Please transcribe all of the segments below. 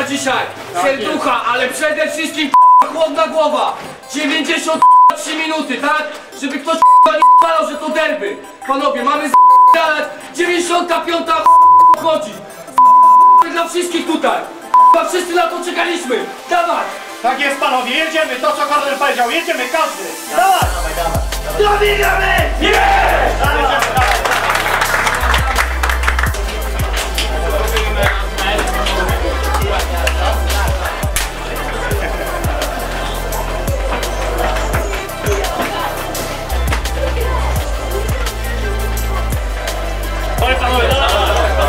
dzisiaj, serducha, ale przede wszystkim chłodna głowa. 93 minuty, tak? Żeby ktoś nie palał, że to derby. Panowie, mamy z***alać, 95 chodzi. Dla wszystkich tutaj. Wszyscy na to czekaliśmy. Dawaj! Tak jest, panowie, jedziemy, to co Kornel powiedział, jedziemy każdy! Dawaj! Dobiegamy! Jedziemy, dawaj! Panowie, dawaj!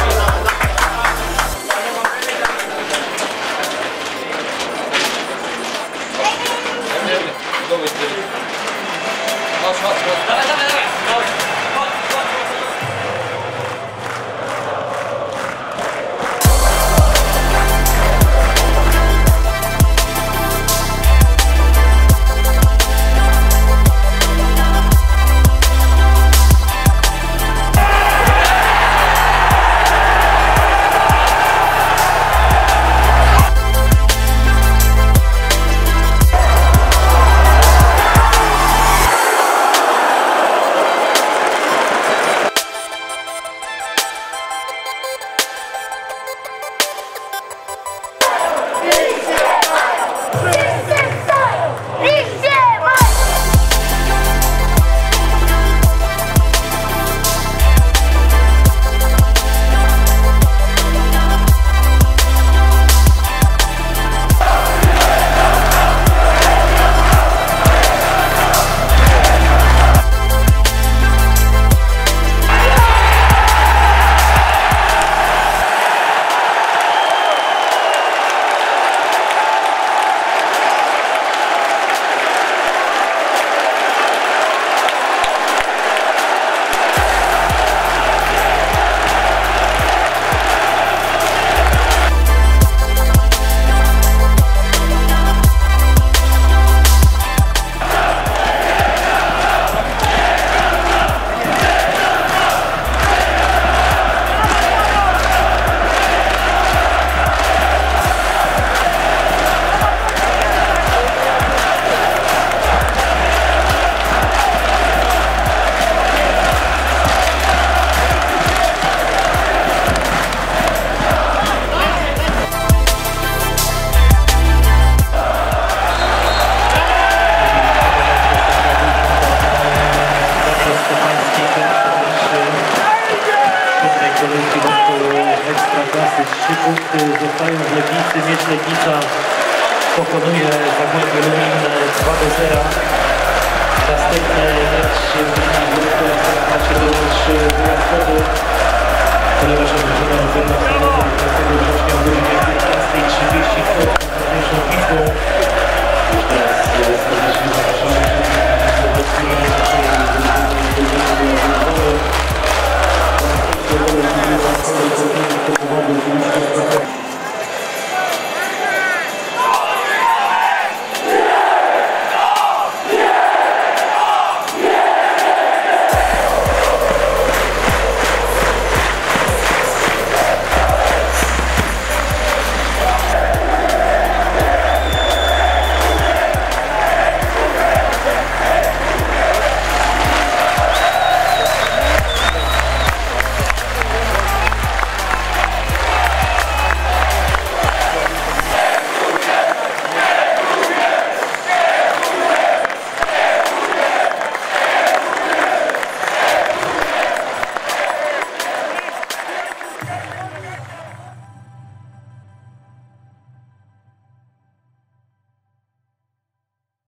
Ekstraklasy, 3 punkty zostają w Legnicy, Miedź Legnica pokonuje Zagłębie Lubin 2-0.